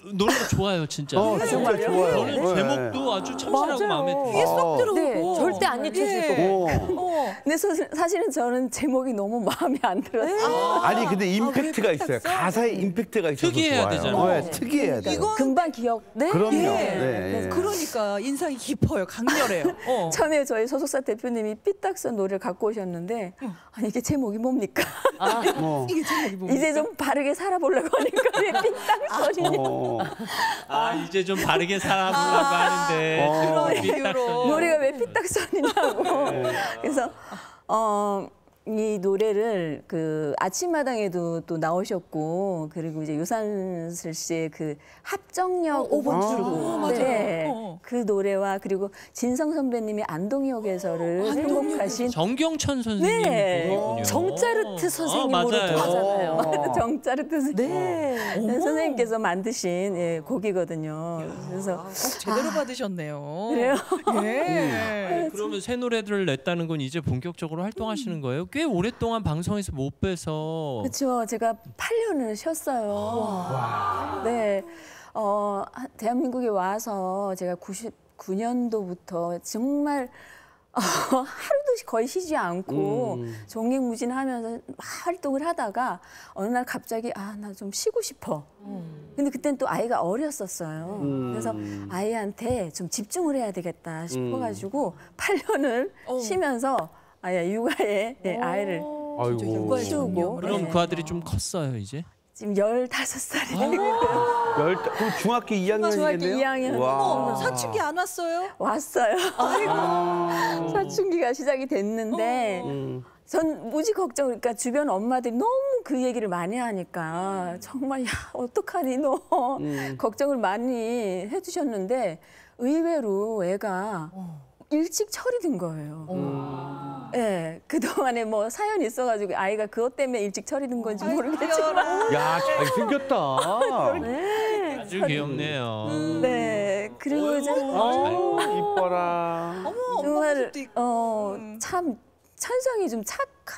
노래가 좋아요, 진짜. 정말 좋아요. 저는 제목도 아주 참신하고 마음에 들어요. 이게 쏙 들어오고 네, 절대 안 잊혀질 거고. 근데 사실은 저는 제목이 너무 마음에 안 들었어요. 아니 근데 임팩트가 있어요. 가사에 임팩트가 있어서 특이해야 좋아요. 되잖아요. 네, 특이해야 돼요. 이건 금방 기억. 네. 그럼요. 예. 네. 그러니까 인상이 깊어요. 강렬해요. 전에 저희 소속사 대표님이 삐딱선 노래를 갖고 오셨는데 아니 이게 제목이 뭡니까? 이게 제목이 뭡니까? 이제 좀 바르게 살아보려고 하니까 왜 삐딱선이냐. 이제 좀 바르게 살아보려고 하는데 그런 이유로. 노래가 왜 삐딱선이냐고. 그래서 이 노래를 그 아침마당에도 또 나오셨고 그리고 이제 유산슬 씨의 그 합정역 5번 출구 맞아요. 네. 그 노래와 그리고 진성 선배님이 안동역에서를 행복하신 정경천 선생님 네. 곡이군요. 정짜르트 선생님으로 맞아요. 하잖아요. 정짜르트 선생님. 네. 선생님께서 만드신 곡이거든요. 그래서 제대로 받으셨네요. 그래요? 예. 그러면 새 노래들을 냈다는 건 이제 본격적으로 활동하시는 거예요? 꽤 오랫동안 방송에서 못 뵈서. 그렇죠. 제가 8년을 쉬었어요. 네. 대한민국에 와서 제가 99년도부터 정말 하루도 거의 쉬지 않고 종횡무진하면서 막 활동을 하다가 어느 날 갑자기 나 좀 쉬고 싶어. 근데 그땐 또 아이가 어렸었어요. 그래서 아이한테 좀 집중을 해야 되겠다 싶어가지고 8년을 쉬면서 육아에 아이를 아이고. 키우고 그럼 그 아들이 좀 컸어요, 이제? 지금 15살이 되고요. 그럼 중학교 2학년이겠네요? 중학교 2학년. 와. 사춘기 안 왔어요? 왔어요. 사춘기가 시작이 됐는데 전 무지 걱정. 그러니까 주변 엄마들이 너무 그 얘기를 많이 하니까 정말 야 어떡하니 너 걱정을 많이 해주셨는데 의외로 애가 일찍 철이 든 거예요. 네, 그동안에 뭐 사연이 있어가지고 아이가 그것 때문에 일찍 철이 든 건지 모르겠지만. 야, 잘생겼다. 네, 아주 귀엽네요. 네, 그리고 이제 이뻐라. 어머, 정말 모습도 있고. 참 천성이 좀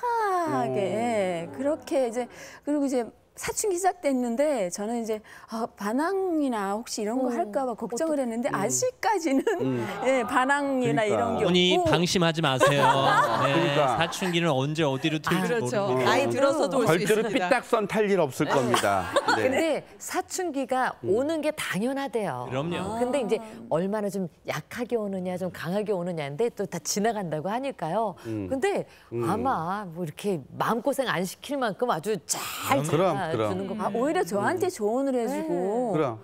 착하게 그렇게 이제 그리고 이제 사춘기 시작됐는데 저는 이제 반항이나 혹시 이런 거 할까봐 걱정을 했는데 아직까지는 반항이나 이런 게 어머니 없고 방심하지 마세요. 네, 그러니까. 사춘기는 언제 어디로 튈지 그렇죠. 모르고. 나이 들어서도 올 수 벌들은 있습니다. 삐딱선 탈 일 없을 겁니다. 네. 근데 사춘기가 오는 게 당연하대요. 그럼요. 근데 이제 얼마나 좀 약하게 오느냐, 좀 강하게 오느냐인데 또 다 지나간다고 하니까요. 근데 아마 뭐 이렇게 마음고생 안 시킬 만큼 아주 잘 그럼. 주는 거 봐요. 오히려 저한테 조언을 해주고 그럼.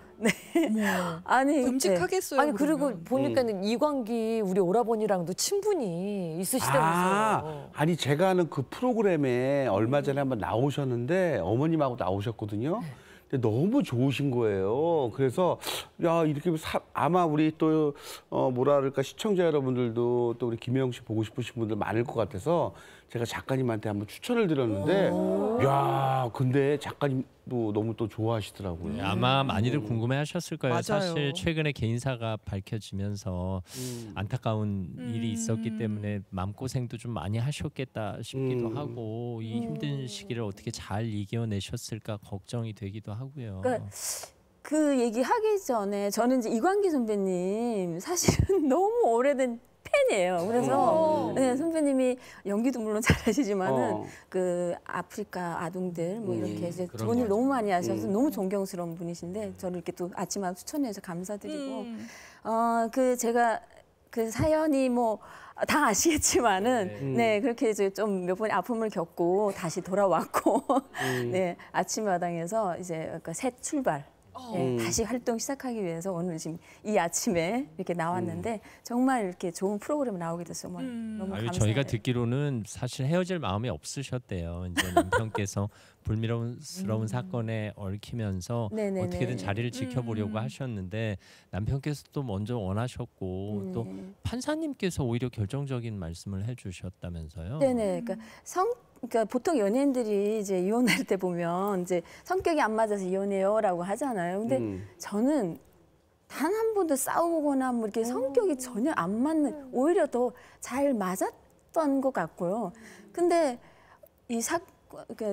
아니 듬직하겠어요. 아니 그리고 그러면. 보니까는 이광기 우리 오라버니랑도 친분이 있으시다면서요. 아니 제가 아는 그 프로그램에 얼마 전에 한번 나오셨는데 어머님하고 나오셨거든요. 근데 너무 좋으신 거예요. 그래서 야 이렇게 아마 우리 또 뭐라 그럴까 시청자 여러분들도 또 우리 김혜영 씨 보고 싶으신 분들 많을 것 같아서 제가 작가님한테 한번 추천을 드렸는데 야 근데 작가님도 너무 또 좋아하시더라고요. 아마 많이들 궁금해하셨을 거예요. 맞아요. 사실 최근에 개인사가 밝혀지면서 안타까운 일이 있었기 때문에 마음고생도 좀 많이 하셨겠다 싶기도 하고 이 힘든 시기를 어떻게 잘 이겨내셨을까 걱정이 되기도 하고요. 그러니까 그 얘기 하기 전에 저는 이제 이광기 선배님 사실은 너무 오래된 팬이에요. 그래서 네, 선배님이 연기도 물론 잘하시지만은 그 아프리카 아동들 뭐 이렇게 이제 돈을 너무 많이 하셔서 너무 존경스러운 분이신데 저를 이렇게 또 아침마다 추천해서 감사드리고 그 제가 그 사연이 뭐 다 아시겠지만은 네 그렇게 이제 좀 몇 번의 아픔을 겪고 다시 돌아왔고 네 아침마당에서 이제 그 새 출발. 네, 다시 활동 시작하기 위해서 오늘 지금 이 아침에 이렇게 나왔는데 정말 이렇게 좋은 프로그램 나오게 돼서 정말 너무 감사해요. 저희가 듣기로는 사실 헤어질 마음이 없으셨대요. 이제 남편께서 불미스러운 사건에 얽히면서 네네네. 어떻게든 자리를 지켜보려고 하셨는데 남편께서 또 먼저 원하셨고 또 판사님께서 오히려 결정적인 말씀을 해주셨다면서요. 네네. 그러니까 보통 연예인들이 이제 이혼할 때 보면 이제 성격이 안 맞아서 이혼해요라고 하잖아요. 근데 저는 단 한 번도 싸우거나 뭐 이렇게 성격이 전혀 안 맞는 오히려 더 잘 맞았던 것 같고요. 근데 그러니까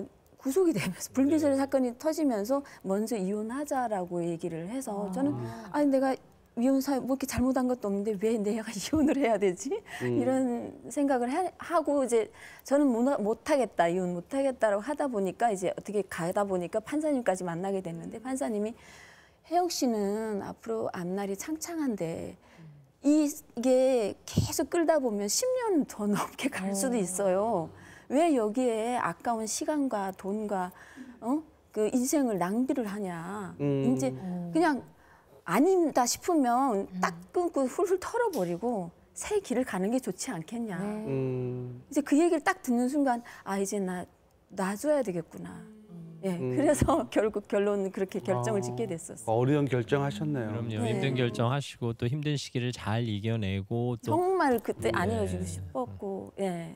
구속이 되면서 불미스러운 사건이 터지면서 먼저 이혼하자라고 얘기를 해서 저는 아니 내가 이혼사 뭐 이렇게 잘못한 것도 없는데 왜 내가 이혼을 해야 되지? 이런 생각을 하고 이제 저는 못하겠다 이혼 못하겠다라고 하다 보니까 이제 어떻게 가다 보니까 판사님까지 만나게 됐는데 판사님이 혜영 씨는 앞으로 앞날이 창창한데 이게 계속 끌다 보면 10년 더 넘게 갈 수도 있어요. 왜 여기에 아까운 시간과 돈과 그 인생을 낭비를 하냐. 이제 그냥 아니다 싶으면 딱 끊고 훌훌 털어버리고 새 길을 가는 게 좋지 않겠냐. 이제 그 얘기를 딱 듣는 순간 아 이제 나 놔줘야 되겠구나. 예, 그래서 결국 결론 그렇게 결정을 짓게 됐었어요. 어려운 결정하셨네요. 그럼요. 네. 힘든 결정하시고 또 힘든 시기를 잘 이겨내고 또 정말 그때 안 네. 헤어지고 싶었고, 예.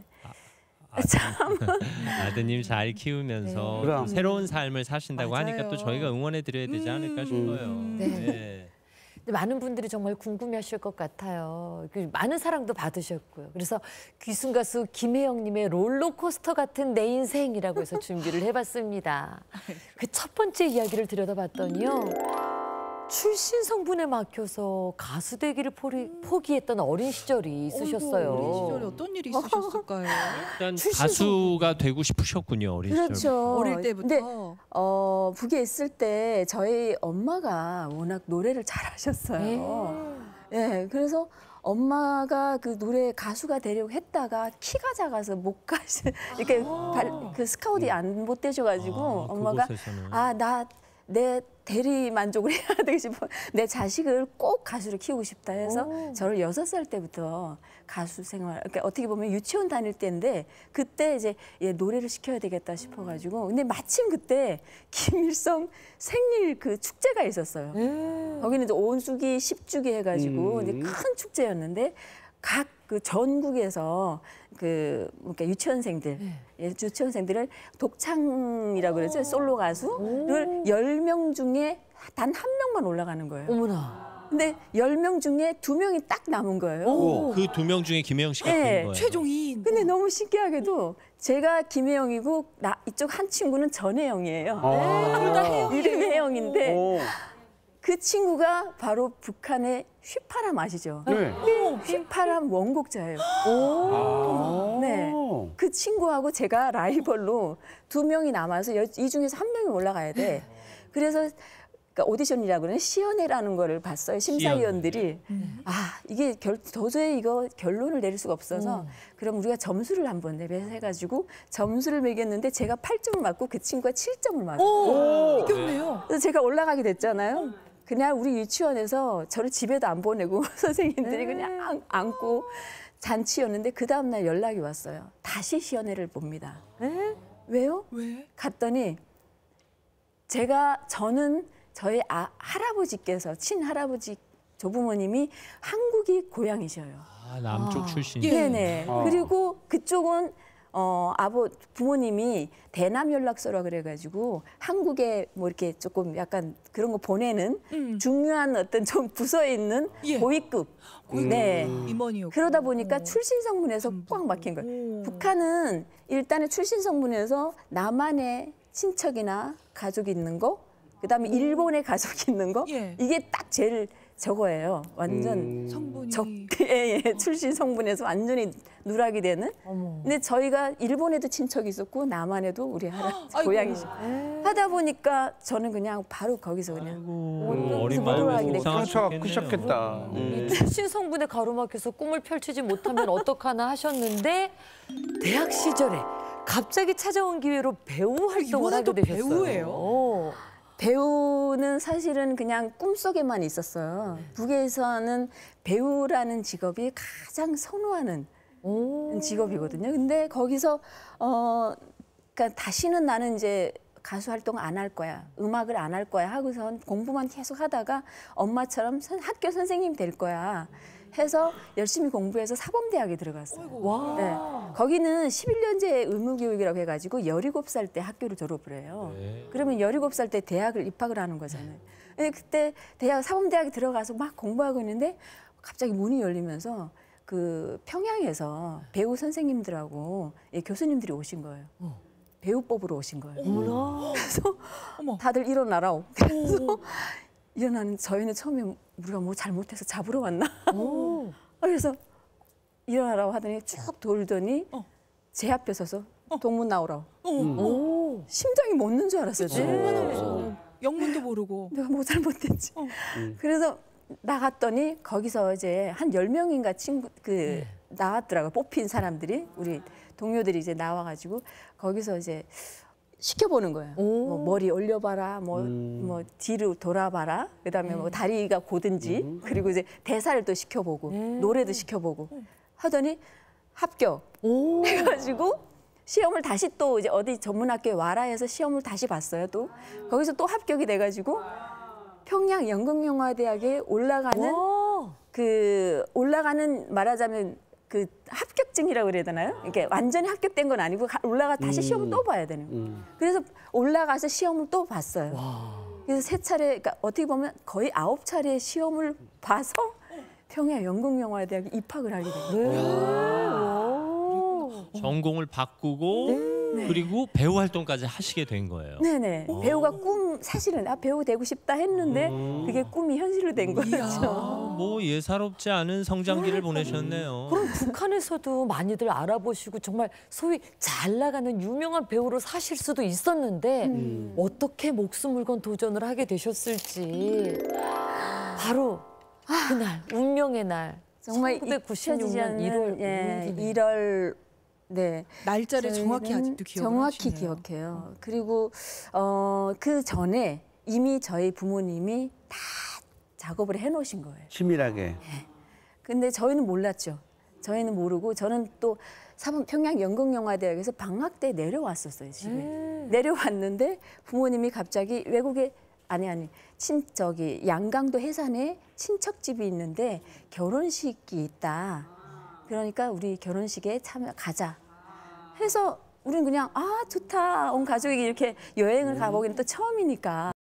아드님 잘 키우면서 그럼. 또 새로운 삶을 사신다고 맞아요. 하니까 또 저희가 응원해 드려야 되지 않을까 싶어요. 네. 네. 근데 많은 분들이 정말 궁금해하실 것 같아요. 많은 사랑도 받으셨고요. 그래서 귀순 가수 김혜영님의 롤러코스터 같은 내 인생이라고 해서 준비를 해봤습니다. 그 첫 번째 이야기를 들여다봤더니요. 출신 성분에 막혀서 가수 되기를 포기했던 어린 시절이 있으셨어요. 어린 시절에 어떤 일이 있으셨을까요? 일단 가수가 되고 싶으셨군요 어린 시절. 그렇죠. 어릴 때부터. 근데 북에 있을 때 저희 엄마가 워낙 노래를 잘하셨어요. 예, 그래서 엄마가 그 노래 가수가 되려고 했다가 키가 작아서 못 가시 이렇게 그 스카우트이 못 되셔가지고 엄마가 그곳에서는. 내 대리 만족을 해야 되고 싶어. 내 자식을 꼭 가수로 키우고 싶다 해서 저를 6살 때부터 가수 생활, 그러니까 어떻게 보면 유치원 다닐 때인데 그때 이제 얘 노래를 시켜야 되겠다 싶어가지고 근데 마침 그때 김일성 생일 그 축제가 있었어요. 거기는 이제 온수기, 10주기 해가지고 이제 큰 축제였는데 각 그 전국에서 그 그러니까 유치원생들, 유치원생들을 독창이라고 그러죠. 솔로 가수를 10명 중에 단 1명만 올라가는 거예요. 어머나. 근데 10명 중에 2명이 딱 남은 거예요. 그 2명 중에 김혜영 씨가 네. 된 거예요. 최종인. 근데 너무 신기하게도 제가 김혜영이고 이쪽 한 친구는 전혜영이에요. 둘 다 이름이 혜영인데 그 친구가 바로 북한의 휘파람 아시죠? 네. 휘파람 원곡자예요. 네. 그 친구하고 제가 라이벌로 2명이 남아서 이 중에서 1명이 올라가야 돼. 그래서 그러니까 오디션이라고 그러는 시연회라는 거를 봤어요. 심사위원들이. 아, 이게 도저히 이거 결론을 내릴 수가 없어서 그럼 우리가 점수를 한번 해가지고 점수를 매겼는데 제가 8점을 맞고 그 친구가 7점을 맞았어요. 이겼네요. 그래서 제가 올라가게 됐잖아요. 그냥 우리 유치원에서 저를 집에도 안 보내고 선생님들이 그냥 안고 잔치였는데 그 다음날 연락이 왔어요. 다시 시연회를 봅니다. 왜요? 왜? 갔더니 저는 저희 할아버지께서 친할아버지 조부모님이 한국이 고향이셔요. 아, 남쪽 출신. 네네. 그리고 그쪽은 부모님이 대남 연락소라 그래가지고 한국에 뭐 이렇게 조금 약간 그런 거 보내는 중요한 어떤 좀 부서에 있는 예. 고위급. 네. 임원이었고. 그러다 보니까 출신 성분에서 꽉 막힌 거예요. 북한은 일단은 출신 성분에서 남한의 친척이나 가족이 있는 거, 그다음에 일본의 가족이 있는 거, 예. 이게 딱 제일 저거예요. 완전 성분이. 출신 성분에서 완전히 누락이 되는. 근데 저희가 일본에도 친척이 있었고 남한에도 우리 할아버지 고향이시고 하다 보니까 저는 그냥 바로 거기서 그냥 어린 못 올라가게 마음에 됐고. 상처가 크셨겠다. 이 출신 성분에 가로막혀서 꿈을 펼치지 못하면 어떡하나 하셨는데 대학 시절에 갑자기 찾아온 기회로 배우 활동을 하게 이번에도 되셨어요. 배우예요? 배우는 사실은 그냥 꿈속에만 있었어요. 북에서는 배우라는 직업이 가장 선호하는 직업이거든요. 근데 거기서 그러니까 다시는 나는 이제 가수 활동 안 할 거야, 음악을 안 할 거야 하고선 공부만 계속 하다가 엄마처럼 학교 선생님 될 거야 해서 열심히 공부해서 사범대학에 들어갔어요. 와. 네. 거기는 11년제 의무교육이라고 해가지고 17살 때 학교를 졸업을 해요. 그러면 17살 때 대학을 입학을 하는 거잖아요. 근데 그때 사범대학에 들어가서 막 공부하고 있는데 갑자기 문이 열리면서 그 평양에서 배우 선생님들하고 교수님들이 오신 거예요. 배우 뽑으러 오신 거예요. 어머나. 그래서 어머. 다들 일어나라고. 그래서 일어나는 저희는 처음에 우리가 뭐 잘못해서 잡으러 왔나? 오. 그래서 일어나라고 하더니 쭉 돌더니 제 앞에 서서 동문 나오라고. 오. 심장이 멎는 줄 알았어요. 얼마나 저는. 무서워. 영문도 모르고. 내가 뭐 잘못했지. 그래서 나갔더니 거기서 이제 한 10명인가 친구 나왔더라고요. 뽑힌 사람들이 우리 동료들이 이제 나와가지고 거기서 이제 시켜보는 거예요. 뭐 머리 올려봐라, 뭐 뒤로 돌아봐라, 그다음에 뭐 다리가 고든지, 그리고 이제 대사를 또 시켜보고 노래도 시켜보고 하더니 합격. 해가지고 시험을 다시 또 이제 어디 전문학교에 와라 해서 시험을 다시 봤어요. 또 거기서 또 합격이 돼가지고 평양 연극영화대학에 올라가는 올라가는 말하자면 그 합격증이라고 그래야 되나요? 이게 완전히 합격된 건 아니고 올라가 다시 시험을 또 봐야 되는 거예요. 그래서 올라가서 시험을 또 봤어요. 그래서 3차례, 그러니까 어떻게 보면 거의 9차례 시험을 봐서 평양 연극영화대학에 입학을 하게 됐어요. 전공을 바꾸고 그리고 배우 활동까지 하시게 된 거예요. 네네. 배우가 사실은 배우 되고 싶다 했는데 그게 꿈이 현실로 된 거죠. 뭐 예사롭지 않은 성장기를 보내셨네요. 그럼 북한에서도 많이들 알아보시고 정말 소위 잘 나가는 유명한 배우로 사실 수도 있었는데 어떻게 목숨을 건 도전을 하게 되셨을지 바로 그날 운명의 날 정말 1996년 1월 1월 네. 날짜를 정확히 저희는 아직도 기억을 정확히 하시네요. 기억해요. 그리고 그 전에 이미 저희 부모님이 다 작업을 해놓으신 거예요. 치밀하게. 근데 저희는 몰랐죠. 저희는 모르고 저는 또 평양 연극영화대학에서 방학 때 내려왔었어요, 집에. 내려왔는데 부모님이 갑자기 외국에 양강도 해산에 친척집이 있는데 결혼식이 있다. 그러니까 우리 결혼식에 가자 해서 우리는 그냥 좋다. 온 가족이 이렇게 여행을 가보기는 또 처음이니까